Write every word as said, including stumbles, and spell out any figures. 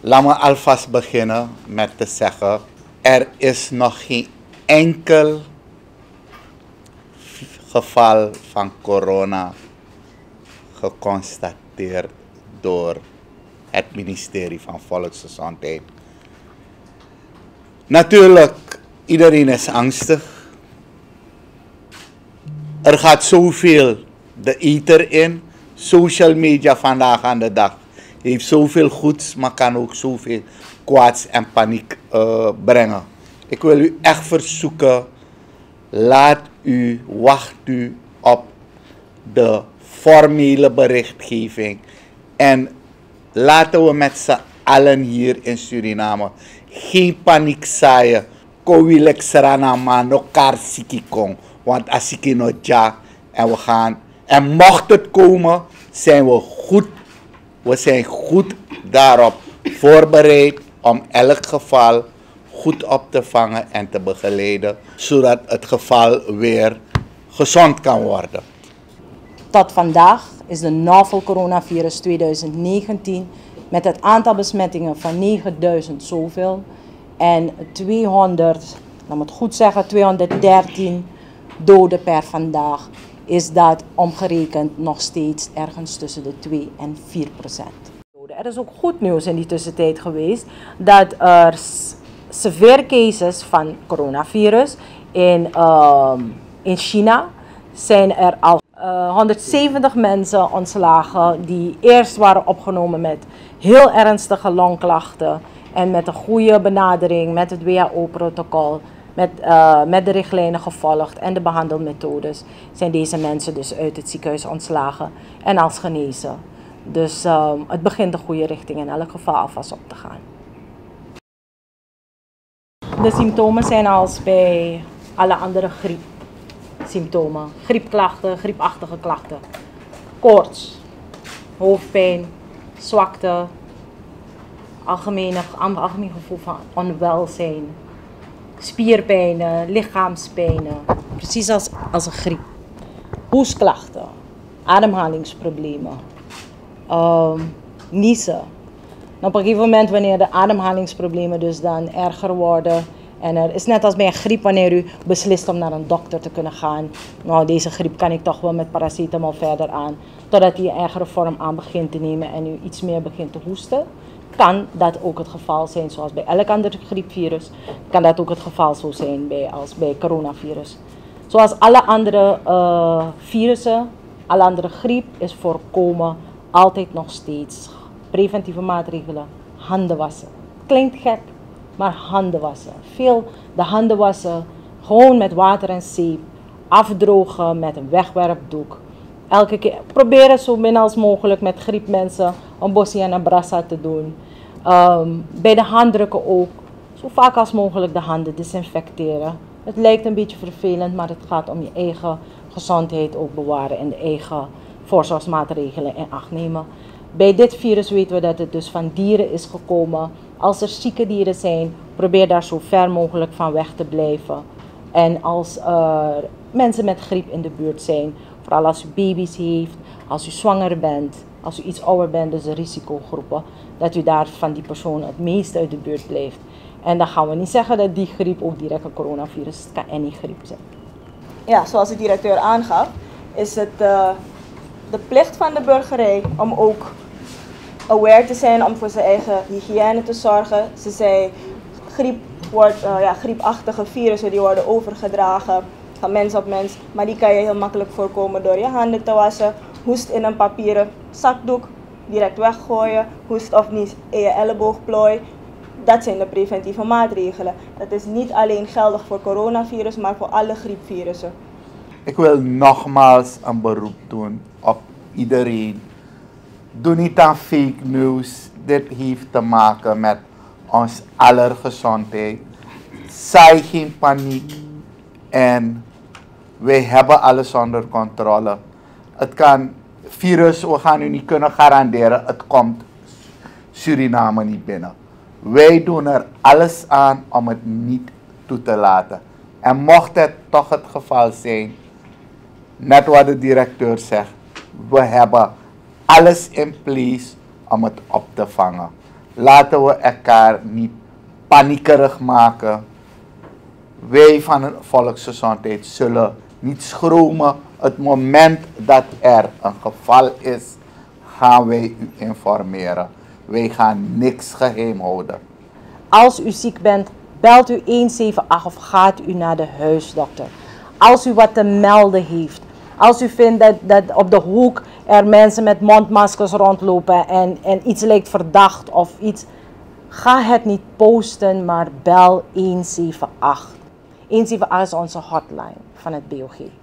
Laat me alvast beginnen met te zeggen, er is nog geen enkel geval van corona geconstateerd door het ministerie van Volksgezondheid. Natuurlijk, iedereen is angstig. Er gaat zoveel de ether in. Social media vandaag aan de dag heeft zoveel goeds, maar kan ook zoveel kwaads en paniek uh, brengen. Ik wil u echt verzoeken, laat u, wacht u op de formele berichtgeving. En laten we met z'n allen hier in Suriname geen paniek zaaien. Kowilek serana mano karsiki kong. Want als ik no ja en we gaan. En mocht het komen, zijn we goed. We zijn goed daarop voorbereid om elk geval goed op te vangen en te begeleiden, zodat het geval weer gezond kan worden. Tot vandaag is de novel coronavirus tweeduizend negentien met het aantal besmettingen van negenduizend zoveel en tweehonderd, laat me het goed zeggen, tweehonderddertien doden per vandaag, is dat omgerekend nog steeds ergens tussen de twee en vier procent. Er is ook goed nieuws in die tussentijd geweest dat er severe cases van coronavirus in, uh, in China zijn er al uh, honderdzeventig mensen ontslagen die eerst waren opgenomen met heel ernstige longklachten en met een goede benadering met het W H O-protocol. Met, uh, met de richtlijnen gevolgd en de behandelmethodes zijn deze mensen dus uit het ziekenhuis ontslagen en als genezen. Dus uh, het begint de goede richting in elk geval alvast op te gaan. De symptomen zijn als bij alle andere griepsymptomen. Griepklachten, griepachtige klachten. Koorts, hoofdpijn, zwakte, algemeen, algemeen gevoel van onwelzijn. Spierpijnen, lichaamspijnen, precies als, als een griep. Hoestklachten, ademhalingsproblemen, um, niezen. En op een gegeven moment wanneer de ademhalingsproblemen dus dan erger worden en er is net als bij een griep wanneer u beslist om naar een dokter te kunnen gaan. Nou, deze griep kan ik toch wel met paracetamol verder aan, totdat die een ergere vorm aan begint te nemen en u iets meer begint te hoesten. Kan dat ook het geval zijn, zoals bij elk ander griepvirus, kan dat ook het geval zo zijn bij, als bij coronavirus. Zoals alle andere uh, virussen, alle andere griep is voorkomen altijd nog steeds preventieve maatregelen. Handen wassen. Klinkt gek, maar handen wassen. Veel de handen wassen, gewoon met water en zeep, afdrogen met een wegwerpdoek. Elke keer proberen zo min als mogelijk met griepmensen een bossie en een brassa te doen. Um, bij de handdrukken ook. Zo vaak als mogelijk de handen desinfecteren. Het lijkt een beetje vervelend, maar het gaat om je eigen gezondheid ook bewaren en de eigen voorzorgsmaatregelen in acht nemen. Bij dit virus weten we dat het dus van dieren is gekomen. Als er zieke dieren zijn, probeer daar zo ver mogelijk van weg te blijven. En als er mensen met griep in de buurt zijn, vooral als u baby's heeft, als u zwanger bent, als u iets ouder bent, dus de risicogroepen, dat u daar van die persoon het meest uit de buurt blijft. En dan gaan we niet zeggen dat die griep ook direct een coronavirus is. Het kan any griep zijn. Ja, zoals de directeur aangaf, is het uh, de plicht van de burgerij om ook aware te zijn, om voor zijn eigen hygiëne te zorgen. Ze zei, griep wordt, uh, ja, griepachtige virussen die worden overgedragen van mens op mens, maar die kan je heel makkelijk voorkomen door je handen te wassen. Hoest in een papieren zakdoek, direct weggooien. Hoest of niet in je elleboogplooi. Dat zijn de preventieve maatregelen. Dat is niet alleen geldig voor coronavirus, maar voor alle griepvirussen. Ik wil nogmaals een beroep doen op iedereen. Doe niet aan fake news. Dit heeft te maken met ons aller gezondheid. Zaai geen paniek. En wij hebben alles onder controle. Het kan, virus, we gaan u niet kunnen garanderen, het komt Suriname niet binnen. Wij doen er alles aan om het niet toe te laten. En mocht het toch het geval zijn, net wat de directeur zegt, we hebben alles in place om het op te vangen. Laten we elkaar niet paniekerig maken. Wij van de volksgezondheid zullen niet schromen. Het moment dat er een geval is, gaan wij u informeren. Wij gaan niks geheim houden. Als u ziek bent, belt u een zeven acht of gaat u naar de huisdokter. Als u wat te melden heeft. Als u vindt dat, dat op de hoek er mensen met mondmaskers rondlopen en, en iets lijkt verdacht of iets. Ga het niet posten, maar bel een zeven acht. een zeven acht is onze hotline van het B O G.